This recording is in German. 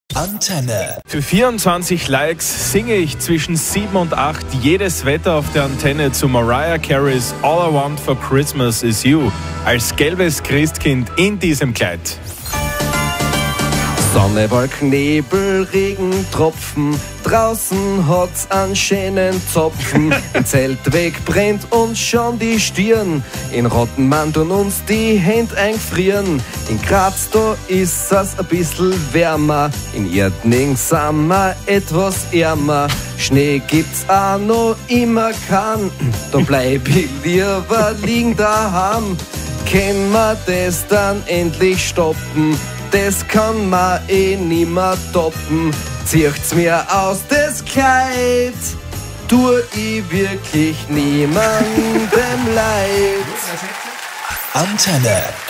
Antenne. Für 24 Likes singe ich zwischen 7 und 8 jedes Wetter auf der Antenne zu Mariah Careys All I Want for Christmas is You als gelbes Christkind in diesem Kleid. Sonne, Wolken, Nebel, Regen, Tropfen, draußen hat's einen schönen Zopfen. Im Zeltweg brennt uns schon die Stirn, in Rottenmann tun uns die Hände eingefrieren. In Graz, da ist es ein bisschen wärmer, in Erdning sind wir etwas ärmer. Schnee gibt's auch noch immer keinen, da bleib ich lieber liegen daheim. Können wir das dann endlich stoppen? Das kann man nimmer toppen. Zieht's mir aus das Kleid, tu ich wirklich niemandem leid. Antenne.